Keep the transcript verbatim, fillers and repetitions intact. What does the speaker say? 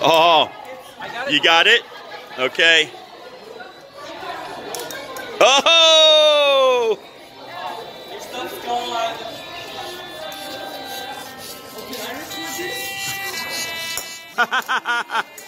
Oh, you got it? Okay. Oh! Your stuff's gone. Ha ha ha ha!